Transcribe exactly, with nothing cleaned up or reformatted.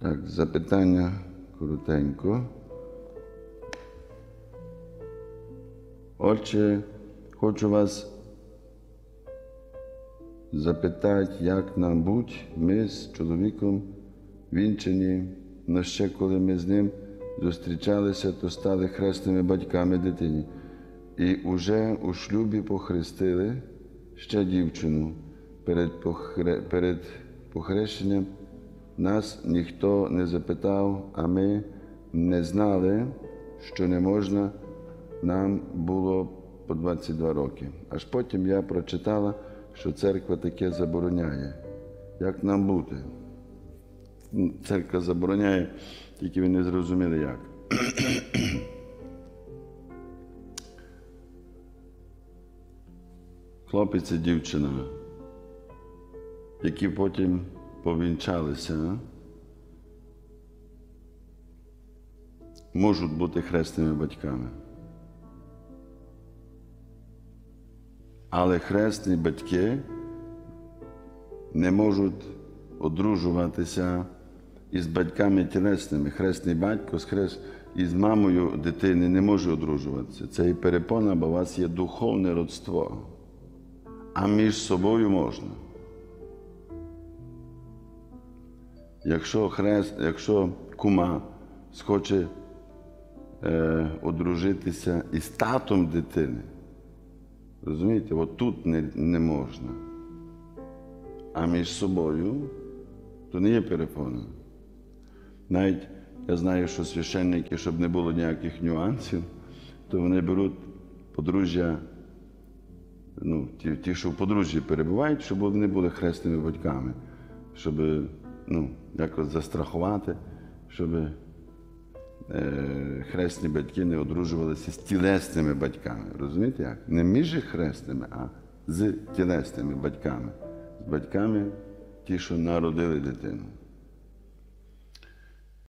Так, запитання коротенько. Отже, хочу вас запитати, як нам бути. Ми з чоловіком вінчані, но ще коли ми з ним зустрічалися, то стали хресними батьками дитині. І уже у шлюбі похрестили ще дівчину. Перед, похре... Перед похрещенням нас ніхто не запитав, а ми не знали, що не можна. Нам було по двадцять два роки. Аж потім я прочитала, що церква таке забороняє. Як нам бути? Церква забороняє, тільки ви не зрозуміли як. Хлопець і дівчина, які потім повінчалися, можуть бути хресними батьками. Але хресні батьки не можуть одружуватися із батьками тілесними. Хресний батько з хрест... із мамою дитини не може одружуватися. Це і перепона, бо у вас є духовне родство. А між собою можна. Якщо, хрест... Якщо кума схоче е... одружитися із татом дитини, розумієте, от тут не, не можна. А між собою то не є перепона. Навіть я знаю, що священники, щоб не було ніяких нюансів, то вони беруть подружжя, ну, ті, ті, що в подружжі перебувають, щоб вони були хресними батьками, щоб, ну, якось застрахувати, щоб хресні батьки не одружувалися з тілесними батьками. Розумієте як? Не між хресними, а з тілесними батьками. З батьками ті, що народили дитину.